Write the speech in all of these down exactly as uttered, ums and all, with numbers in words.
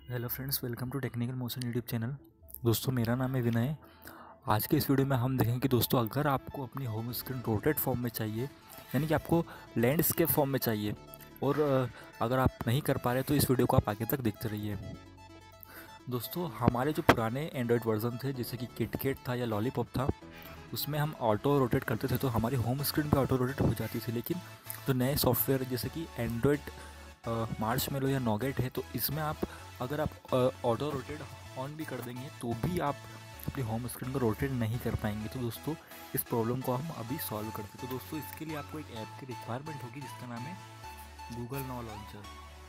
Hello friends, welcome to technical motion YouTube channel. दोस्तों, मेरा नाम है विनय। आज के इस वीडियो में हम देखेंगे कि दोस्तों अगर आपको अपनी होम स्क्रीन रोटेट फॉर्म में चाहिए, यानी कि आपको लैंडस्केप फॉर्म में चाहिए, और अगर आप नहीं कर पा रहे तो इस वीडियो को आप आगे तक देखते रहिए। दोस्तों, हमारे जो पुराने एंड्रॉयड वर्जन थे, जैसे कि किटकेट था या लॉलीपॉप था, उसमें हम ऑटो रोटेट करते थे तो हमारी होम स्क्रीन पे ऑटो रोटेट हो जाती थी। लेकिन जो नए सॉफ्टवेयर जैसे कि एंड्रॉयड मार्शमैलो या नॉगेट है, तो इसमें आप अगर आप ऑटो रोटेट ऑन भी कर देंगे तो भी आप अपनी होम स्क्रीन को रोटेट नहीं कर पाएंगे। तो दोस्तों, इस प्रॉब्लम को हम अभी सॉल्व करते हैं। तो दोस्तों, इसके लिए आपको एक ऐप की रिक्वायरमेंट होगी जिसका नाम है गूगल नाउ लॉन्चर।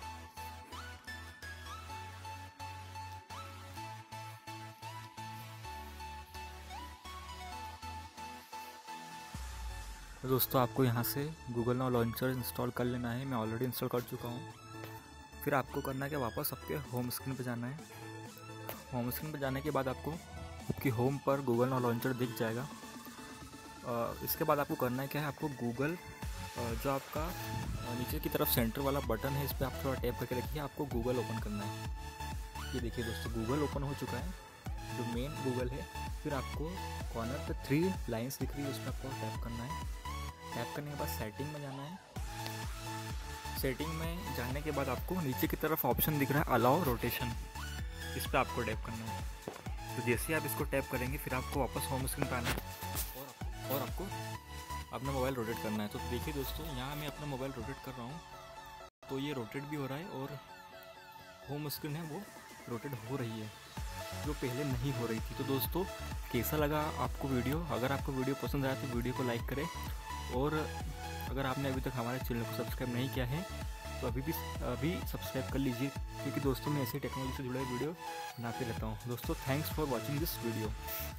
तो दोस्तों, आपको यहाँ से गूगल नाउ लॉन्चर इंस्टॉल कर लेना है। मैं ऑलरेडी इंस्टॉल कर चुका हूँ। फिर आपको करना है कि वापस आपके होम स्क्रीन पर जाना है। होम स्क्रीन पर जाने के बाद आपको आपकी होम पर गूगल नाउ लॉन्चर दिख जाएगा। इसके बाद आपको करना है क्या है, आपको गूगल जो आपका नीचे की तरफ सेंटर वाला बटन है, इस पर आप थोड़ा टैप करके रखिए। आपको गूगल ओपन करना है। ये देखिए दोस्तों, गूगल ओपन हो चुका है, जो मेन गूगल है। फिर आपको कॉर्नर पे थ्री लाइंस दिख रही है, उस पर आपको टैप करना है। टैप करने के बाद सेटिंग में जाना है। सेटिंग में जाने के बाद आपको नीचे की तरफ ऑप्शन दिख रहा है अलाउ रोटेशन, इस पर आपको टैप करना है। तो जैसे ही आप इसको टैप करेंगे फिर आपको वापस होम स्क्रीन पर आना है और और आपको अपना मोबाइल रोटेट करना है। तो देखिए दोस्तों, यहाँ मैं अपना मोबाइल रोटेट कर रहा हूँ, तो ये रोटेट भी हो रहा है और होम स्क्रीन है वो रोटेट हो रही है, जो पहले नहीं हो रही थी। तो दोस्तों, कैसा लगा आपको वीडियो? अगर आपको वीडियो पसंद आया तो वीडियो को लाइक करें, और अगर आपने अभी तक हमारे चैनल को सब्सक्राइब नहीं किया है तो अभी भी अभी सब्सक्राइब कर लीजिए, क्योंकि दोस्तों मैं ऐसे टेक्नोलॉजी से जुड़ा वीडियो बनाते रहता हूँ। दोस्तों, thanks for watching this video.